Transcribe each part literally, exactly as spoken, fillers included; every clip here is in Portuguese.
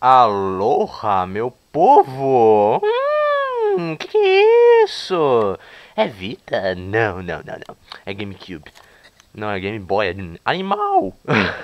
Aloha, meu povo! Hum, que que é isso? É Vita? Não, não, não, não. É GameCube. Não, é Game Boy, é animal!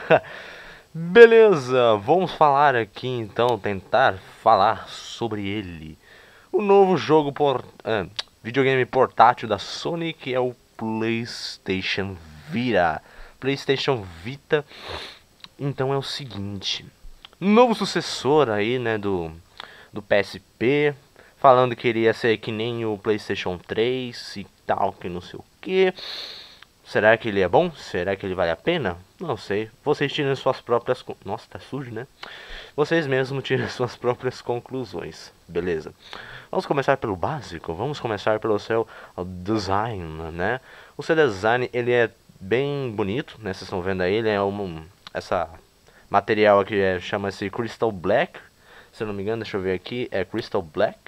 Beleza, vamos falar aqui então, tentar falar sobre ele. O novo jogo por... ah, videogame portátil da Sony, que é o PlayStation Vita. PlayStation Vita. Então é o seguinte, novo sucessor aí, né, do, do P S P, falando que iria ser que nem o PlayStation três e tal, que não sei o que. Será que ele é bom? Será que ele vale a pena? Não sei. Vocês tirem suas próprias... Nossa, tá sujo, né? Vocês mesmos tirem suas próprias conclusões. Beleza. Vamos começar pelo básico. Vamos começar pelo seu design, né? O seu design, ele é bem bonito, né? Vocês estão vendo aí, ele é um... Essa material aqui é, chama-se Crystal Black. Se eu não me engano, deixa eu ver aqui. É Crystal Black.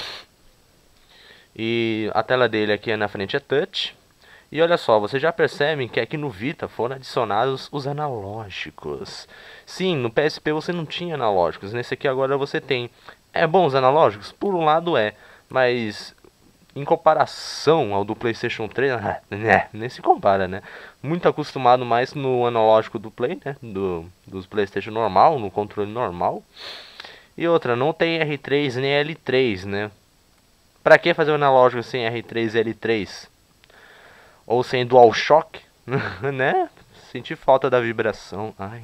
E a tela dele aqui na frente é touch. E olha só, vocês já percebem que aqui no Vita foram adicionados os analógicos. Sim, no P S P você não tinha analógicos, nesse aqui agora você tem. É bom os analógicos? Por um lado é, mas em comparação ao do PlayStation três, né, nem se compara, né? Muito acostumado mais no analógico do Play, né? Do, dos PlayStation normal, no controle normal. E outra, não tem R três nem L três, né? Pra que fazer o analógico sem R três e L três? Ou sem DualShock, né? Senti falta da vibração. Ai.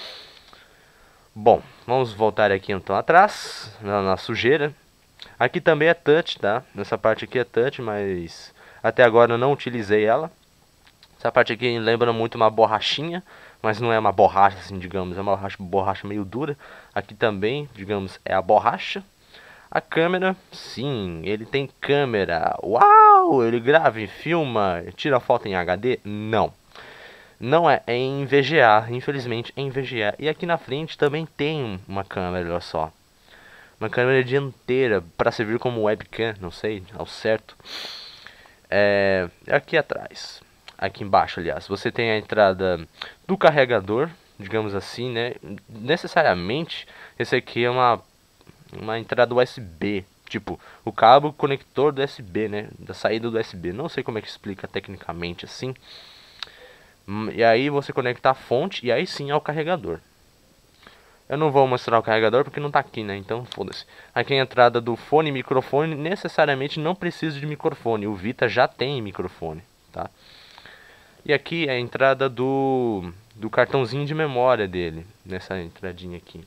Bom, vamos voltar aqui então atrás, na, na sujeira. Aqui também é touch, tá? Nessa parte aqui é touch, mas até agora eu não utilizei ela. Essa parte aqui lembra muito uma borrachinha, mas não é uma borracha assim, digamos. É uma borracha, borracha meio dura. Aqui também, digamos, é a borracha. A câmera, sim, ele tem câmera. Uau! Ele grava e filma, tira foto em H D? Não. Não é, é em V G A, infelizmente é em V G A. E aqui na frente também tem uma câmera, olha só. Uma câmera dianteira para servir como webcam, não sei, ao certo. É, aqui atrás, aqui embaixo, aliás, você tem a entrada do carregador, digamos assim, né? Necessariamente, esse aqui é uma uma entrada U S B, tipo, o cabo conector do U S B, né, da saída do U S B, não sei como é que explica tecnicamente assim. E aí você conecta a fonte e aí sim é o carregador. Eu não vou mostrar o carregador porque não tá aqui, né, então foda-se. Aqui é a entrada do fone e microfone, necessariamente não precisa de microfone, o Vita já tem microfone, tá? E aqui é a entrada do, do cartãozinho de memória dele, nessa entradinha aqui.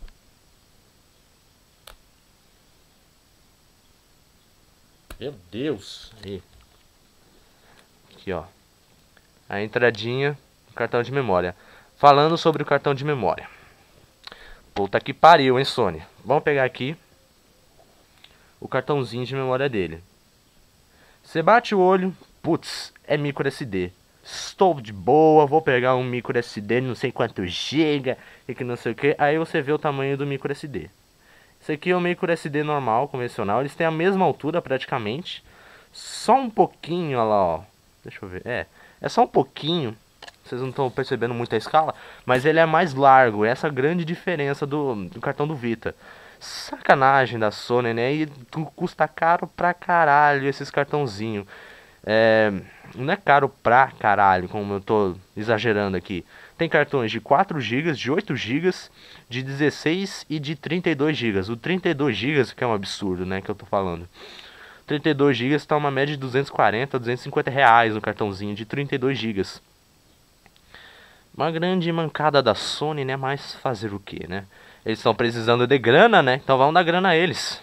Meu Deus. Aí. Aqui, ó. A entradinha do cartão de memória. Falando sobre o cartão de memória. Puta que pariu, hein, Sony. Vamos pegar aqui o cartãozinho de memória dele. Você bate o olho. Putz, é micro S D. Estou de boa, vou pegar um micro S D, não sei quanto giga e que não sei o que. Aí você vê o tamanho do micro S D. Esse aqui é o micro S D normal, convencional. Eles têm a mesma altura praticamente. Só um pouquinho, olha lá, ó. Deixa eu ver. É, é só um pouquinho. Vocês não estão percebendo muito a escala. Mas ele é mais largo. Essa é a grande diferença do, do cartão do Vita. Sacanagem da Sony, né? E custa caro pra caralho esses cartãozinhos. É, não é caro pra caralho, como eu tô exagerando aqui. Tem cartões de quatro gigas, de oito gigas, de dezesseis e de trinta e dois gigas. O trinta e dois gigas que é um absurdo, né, que eu tô falando. trinta e dois gigas tá uma média de duzentos e quarenta, duzentos e cinquenta reais no cartãozinho de trinta e dois gigas. Uma grande mancada da Sony, né, mas fazer o que, né? Eles estão precisando de grana, né, então vamos dar grana a eles.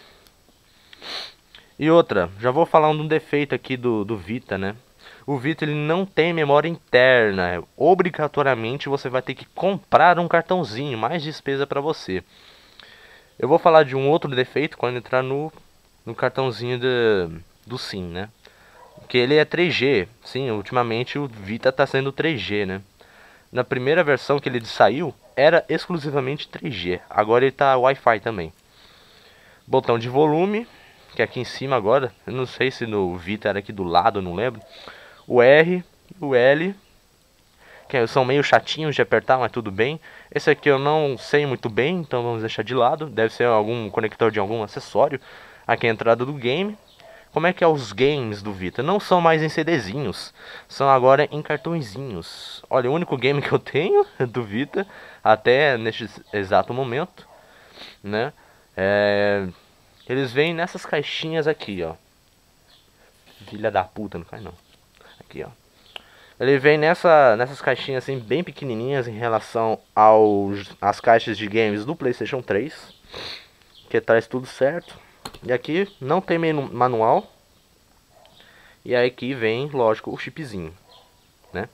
E outra, já vou falar um defeito aqui do, do Vita, né? O Vita ele não tem memória interna. Obrigatoriamente você vai ter que comprar um cartãozinho, mais despesa para você. Eu vou falar de um outro defeito quando entrar no, no cartãozinho de, do SIM, né? Que ele é três G. Sim, ultimamente o Vita está sendo três G, né? Na primeira versão que ele saiu, era exclusivamente três G. Agora ele está Wi-Fi também. Botão de volume, que é aqui em cima agora. Eu não sei se no Vita era aqui do lado, não lembro. O R, o L que são meio chatinhos de apertar, mas tudo bem. Esse aqui eu não sei muito bem, então vamos deixar de lado. Deve ser algum conector de algum acessório. Aqui é a entrada do game. Como é que é os games do Vita? Não são mais em CDzinhos, são agora em cartõezinhos. Olha, o único game que eu tenho do Vita, até neste exato momento, né? É... Eles vêm nessas caixinhas aqui, ó. Filha da puta, não cai não. Aqui, ó. Ele vem nessa, nessas caixinhas assim, bem pequenininhas em relação aos, às caixas de games do PlayStation três. Que traz tudo certo. E aqui não tem menu, manual. E aí aqui vem, lógico, o chipzinho, né?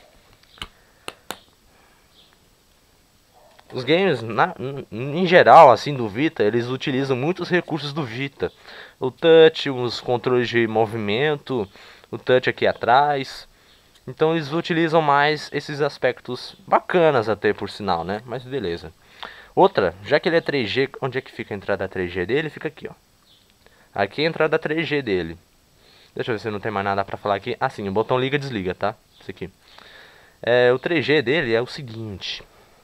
Os games, na, em geral, assim, do Vita, eles utilizam muitos recursos do Vita. O touch, os controles de movimento, o touch aqui atrás. Então eles utilizam mais esses aspectos bacanas até, por sinal, né? Mas beleza. Outra, já que ele é três G, onde é que fica a entrada três G dele? Fica aqui, ó. Aqui é a entrada três G dele. Deixa eu ver se não tem mais nada pra falar aqui. Ah, sim, o botão liga e desliga, tá? Isso aqui. É, o três G dele é o seguinte.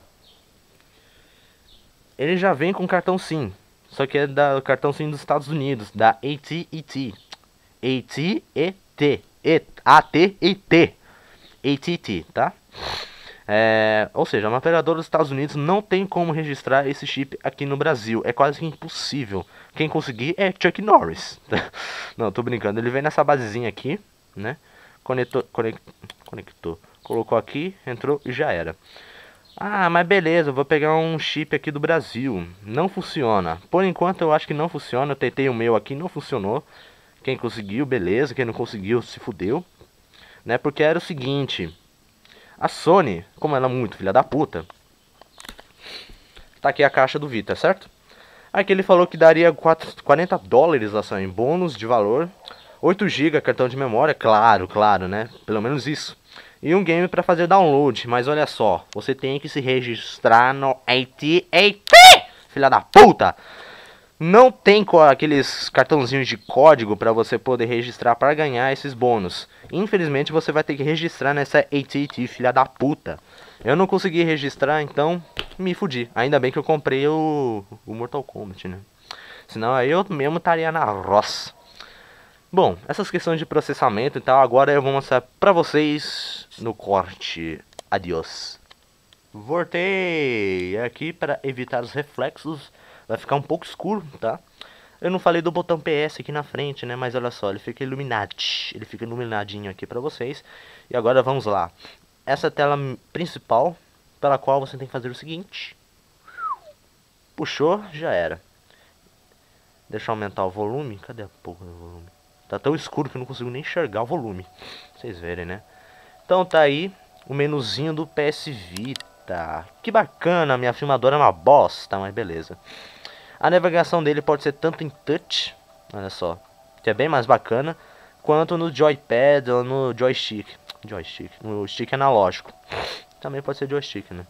Ele já vem com cartão SIM. Só que é da cartão SIM dos Estados Unidos, da A T e T. A T e T. A T e T. A T T, tá? É, ou seja, uma operadora dos Estados Unidos não tem como registrar esse chip aqui no Brasil. É quase que impossível. Quem conseguir é Chuck Norris. Não, tô brincando. Ele vem nessa basezinha aqui, né? Conectou, conect, conectou. Colocou aqui, entrou e já era. Ah, mas beleza, eu vou pegar um chip aqui do Brasil. Não funciona. Por enquanto eu acho que não funciona. Eu tentei o meu aqui, não funcionou. Quem conseguiu, beleza. Quem não conseguiu, se fudeu. Né? Porque era o seguinte. A Sony, como ela é muito filha da puta, tá aqui a caixa do Vita, certo? Aqui ele falou que daria quarenta dólares lá só em bônus de valor, oito gigas cartão de memória, claro, claro, né? Pelo menos isso. E um game para fazer download, mas olha só, você tem que se registrar no A T e T, filha da puta! Não tem aqueles cartãozinhos de código para você poder registrar para ganhar esses bônus. Infelizmente você vai ter que registrar nessa A T e T, filha da puta. Eu não consegui registrar, então me fudi. Ainda bem que eu comprei o, o Mortal Kombat, né? Senão aí eu mesmo estaria na roça. Bom, essas questões de processamento e tal, agora eu vou mostrar pra vocês no corte. Adiós. Voltei aqui para evitar os reflexos. Vai ficar um pouco escuro, tá? Eu não falei do botão P S aqui na frente, né? Mas olha só, ele fica iluminado. Ele fica iluminadinho aqui pra vocês. E agora vamos lá. Essa tela principal, pela qual você tem que fazer o seguinte. Puxou, já era. Deixa eu aumentar o volume. Cadê a porra do volume? Tá tão escuro que eu não consigo nem enxergar o volume. Vocês verem, né? Então tá aí o menuzinho do P S Vita. Que bacana, minha filmadora é uma bosta, mas beleza. A navegação dele pode ser tanto em touch, olha só, que é bem mais bacana, quanto no joypad ou no joystick. Joystick, no stick analógico. Também pode ser joystick, né?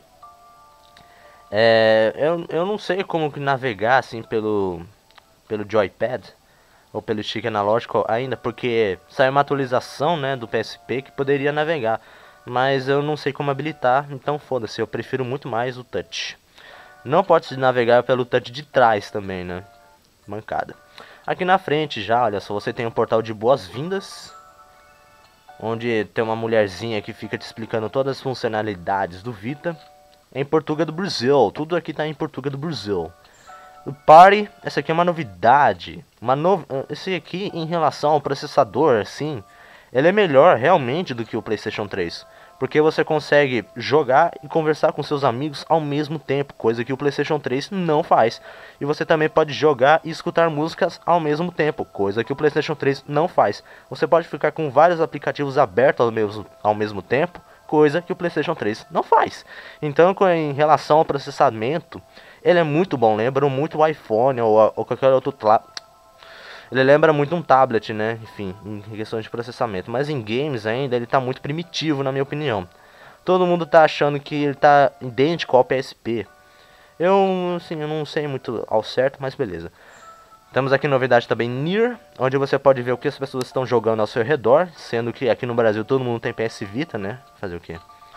É, eu, eu não sei como navegar assim pelo, pelo joypad ou pelo stick analógico ainda, porque saiu uma atualização, né, do P S P que poderia navegar. Mas eu não sei como habilitar, então foda-se, eu prefiro muito mais o touch. Não pode se navegar pelo touch de trás também, né? Mancada. Aqui na frente já, olha só, você tem um portal de boas-vindas, onde tem uma mulherzinha que fica te explicando todas as funcionalidades do Vita. Em Portugal do Brasil, tudo aqui tá em Portugal do Brasil. O Party, essa aqui é uma novidade. Uma no... Esse aqui em relação ao processador, assim, ele é melhor realmente do que o PlayStation três. Porque você consegue jogar e conversar com seus amigos ao mesmo tempo, coisa que o PlayStation três não faz. E você também pode jogar e escutar músicas ao mesmo tempo, coisa que o PlayStation três não faz. Você pode ficar com vários aplicativos abertos ao mesmo, ao mesmo tempo, coisa que o PlayStation três não faz. Então, em relação ao processamento, ele é muito bom, lembra muito o iPhone ou, ou qualquer outro... Ele lembra muito um tablet, né? Enfim, em questões de processamento. Mas em games ainda ele tá muito primitivo, na minha opinião. Todo mundo tá achando que ele tá idêntico ao P S P. Eu, assim, eu não sei muito ao certo, mas beleza. Temos aqui novidade também Nier, onde você pode ver o que as pessoas estão jogando ao seu redor. Sendo que aqui no Brasil todo mundo tem P S Vita, né? Fazer o quê?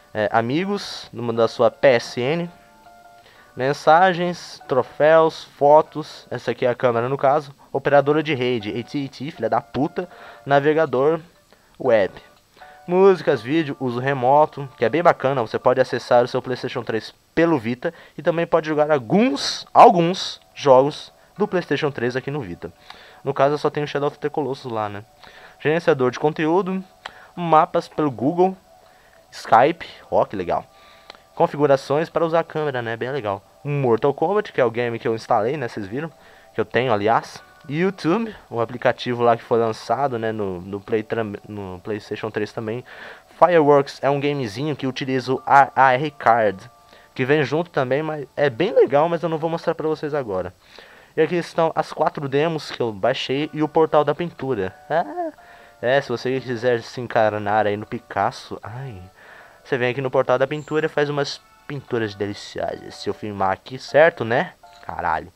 é, amigos, numa da sua P S N, mensagens, troféus, fotos, essa aqui é a câmera no caso, operadora de rede, A T e T, filha da puta, navegador, web. Músicas, vídeo, uso remoto, que é bem bacana, você pode acessar o seu PlayStation três pelo Vita e também pode jogar alguns, alguns jogos do PlayStation três aqui no Vita. No caso eu só tenho Shadow of the Colossus lá, né? Gerenciador de conteúdo, mapas pelo Google, Skype, ó que legal. Configurações para usar a câmera, né? Bem legal. Mortal Kombat, que é o game que eu instalei, né? Vocês viram? Que eu tenho, aliás. YouTube, o aplicativo lá que foi lançado, né? No, no, Play, no PlayStation três também. Fireworks é um gamezinho que utiliza o A R Card, que vem junto também, mas é bem legal, mas eu não vou mostrar para vocês agora. E aqui estão as quatro demos que eu baixei e o portal da pintura. Ah, é, se você quiser se encarnar aí no Picasso, ai, você vem aqui no portal da pintura e faz umas pinturas deliciosas. Se eu filmar aqui, certo, né? Caralho.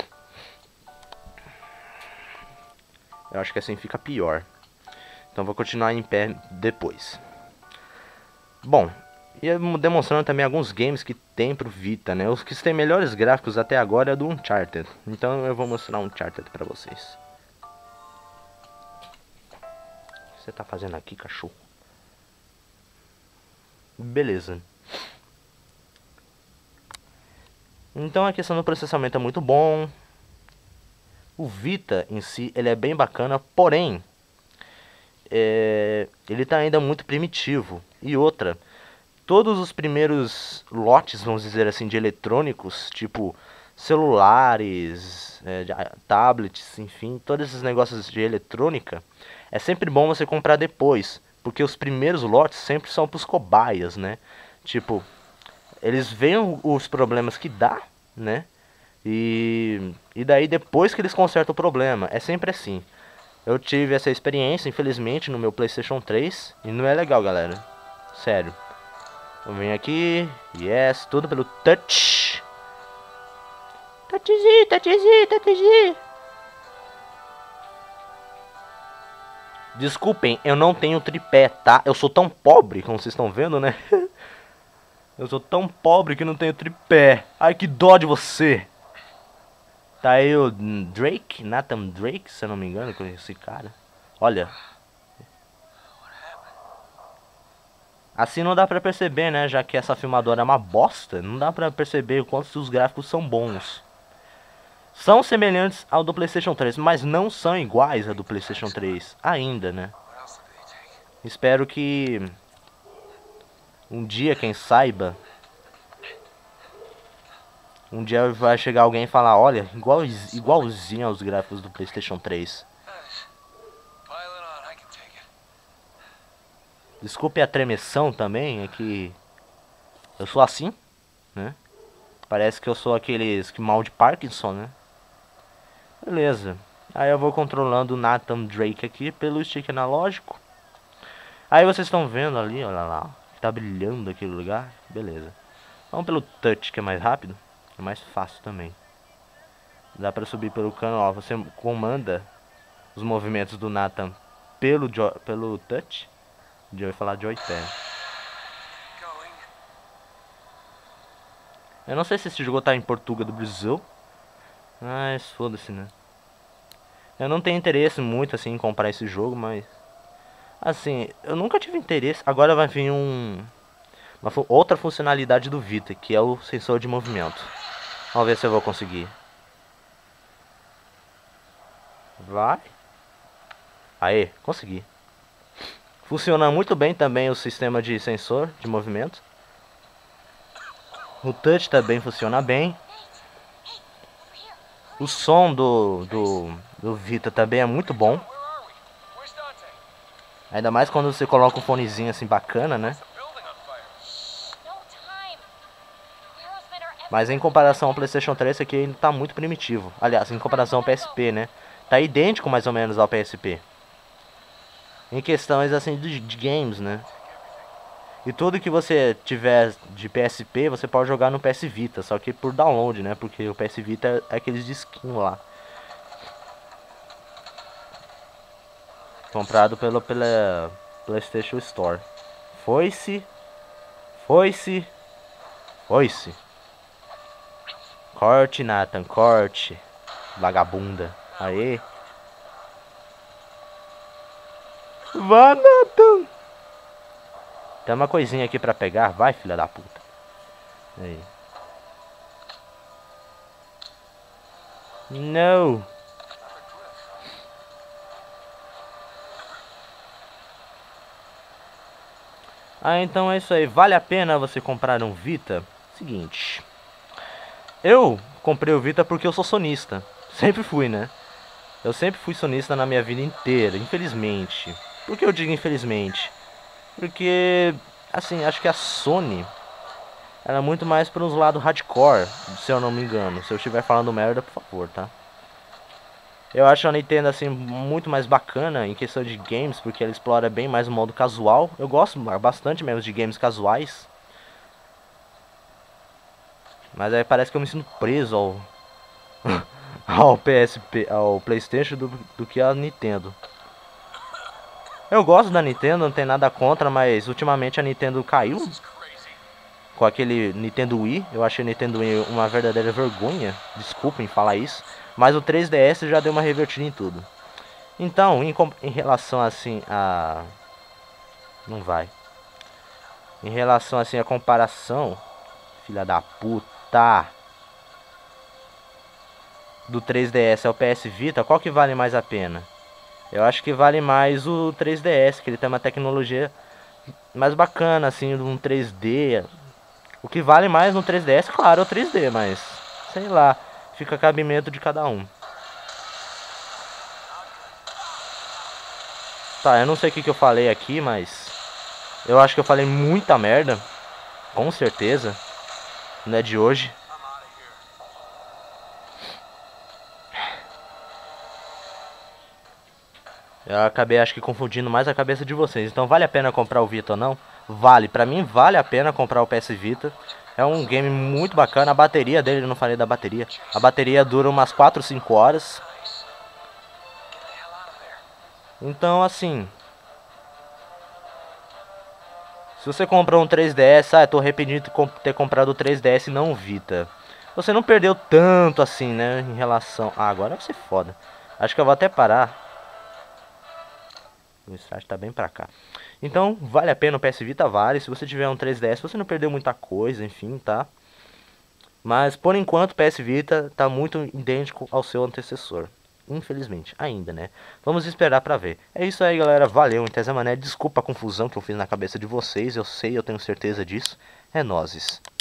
Eu acho que assim fica pior. Então vou continuar em pé depois. Bom, e demonstrando também alguns games que tem pro Vita, né? Os que têm melhores gráficos até agora é do Uncharted. Então eu vou mostrar um Uncharted pra vocês. O que você tá fazendo aqui, cachorro? Beleza. Então a questão do processamento é muito bom. O Vita em si, ele é bem bacana, porém é, ele tá ainda muito primitivo. E outra, todos os primeiros lotes, vamos dizer assim, de eletrônicos, tipo celulares, é, tablets, enfim, todos esses negócios de eletrônica, é sempre bom você comprar depois, porque os primeiros lotes sempre são pros cobaias, né? Tipo, eles veem os problemas que dá, né? E, e daí depois que eles consertam o problema, é sempre assim. Eu tive essa experiência, infelizmente, no meu PlayStation três, e não é legal, galera. Sério. Eu venho aqui, yes, tudo pelo touch. Touchzinho, touchzinho, touchzinho. Desculpem, eu não tenho tripé, tá? Eu sou tão pobre, como vocês estão vendo, né? Eu sou tão pobre que não tenho tripé. Ai, que dó de você. Tá aí o Drake, Nathan Drake, se eu não me engano, com esse cara. Olha. Assim não dá pra perceber, né? Já que essa filmadora é uma bosta, não dá pra perceber o quanto os gráficos são bons. São semelhantes ao do PlayStation três, mas não são iguais ao do PlayStation três ainda, né? Espero que um dia, quem saiba, um dia vai chegar alguém e falar, olha, igual, igualzinho aos gráficos do PlayStation três. Desculpe a tremeção também, é que eu sou assim, né? Parece que eu sou aqueles que mal de Parkinson, né? Beleza. Aí eu vou controlando o Nathan Drake aqui pelo stick analógico. Aí vocês estão vendo ali, olha lá, tá brilhando aquele lugar. Beleza. Vamos pelo touch, que é mais rápido. É mais fácil também. Dá pra subir pelo cano, ó. Você comanda os movimentos do Nathan pelo, pelo touch. Eu ia falar joypad. Eu não sei se esse jogo tá em Portugal do Brasil. Mas foda-se, né? Eu não tenho interesse muito assim em comprar esse jogo, mas assim, eu nunca tive interesse. Agora vai vir um uma outra funcionalidade do Vita, que é o sensor de movimento. Vamos ver se eu vou conseguir. Vai. Aê, consegui. Funciona muito bem também o sistema de sensor de movimento. O touch também funciona bem. O som do, do, do Vita também é muito bom. Ainda mais quando você coloca um fonezinho assim bacana, né? Mas em comparação ao PlayStation três, esse aqui ainda tá muito primitivo. Aliás, em comparação ao P S P, né? Tá idêntico mais ou menos ao P S P. Em questões assim de, de games, né? E tudo que você tiver de P S P, você pode jogar no P S Vita. Só que por download, né? Porque o P S Vita é aqueles disquinhos lá. Comprado pelo, pela PlayStation Store. Foi-se. Foi-se. Foi-se. Corte, Nathan, corte. Vagabunda. Aê. Vá, Nathan. Tem uma coisinha aqui pra pegar. Vai, filha da puta. Aí. Não. Ah, então é isso aí. Vale a pena você comprar um Vita? Seguinte. Eu comprei o Vita porque eu sou sonista. Sempre fui, né? Eu sempre fui sonista na minha vida inteira, infelizmente. Por que eu digo infelizmente? Porque, assim, acho que a Sony era muito mais para uns lados hardcore, se eu não me engano. Se eu estiver falando merda, por favor, tá? Eu acho a Nintendo, assim, muito mais bacana em questão de games, porque ela explora bem mais o modo casual. Eu gosto bastante mesmo de games casuais. Mas aí parece que eu me sinto preso ao... ao P S P, ao PlayStation do, do que a Nintendo. Eu gosto da Nintendo, não tem nada contra, mas ultimamente a Nintendo caiu com aquele Nintendo Wii. Eu achei o Nintendo Wii uma verdadeira vergonha, desculpem falar isso, mas o três D S já deu uma revertida em tudo. Então, em, em relação assim a... Não vai. Em relação assim a comparação, filha da puta, do três D S ao P S Vita, qual que vale mais a pena? Eu acho que vale mais o três D S, que ele tem uma tecnologia mais bacana, assim, um três D. O que vale mais no três D S, claro, é o três D, mas sei lá, fica a cabimento de cada um. Tá, eu não sei o que, que eu falei aqui, mas eu acho que eu falei muita merda, com certeza, não é de hoje. Eu acabei, acho que, confundindo mais a cabeça de vocês. Então, vale a pena comprar o Vita ou não? Vale. Pra mim, vale a pena comprar o P S Vita. É um game muito bacana. A bateria dele, eu não falei da bateria. A bateria dura umas quatro, cinco horas. Então, assim... Se você comprou um três D S... Ah, eu tô arrependido de ter comprado o três D S e não o Vita. Você não perdeu tanto assim, né? Em relação... Ah, agora vai ser foda. Acho que eu vou até parar. O start tá bem pra cá. Então, vale a pena o P S Vita, vale. Se você tiver um três D S, você não perdeu muita coisa, enfim, tá? Mas, por enquanto, o P S Vita tá muito idêntico ao seu antecessor. Infelizmente, ainda, né? Vamos esperar pra ver. É isso aí, galera. Valeu, Intesa Mané. Desculpa a confusão que eu fiz na cabeça de vocês. Eu sei, eu tenho certeza disso. É nozes.